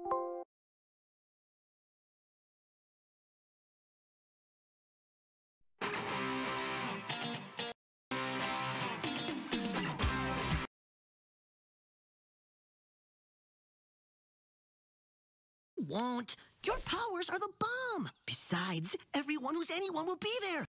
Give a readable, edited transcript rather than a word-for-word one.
Won't. Your powers are the bomb. Besides, everyone who's anyone will be there.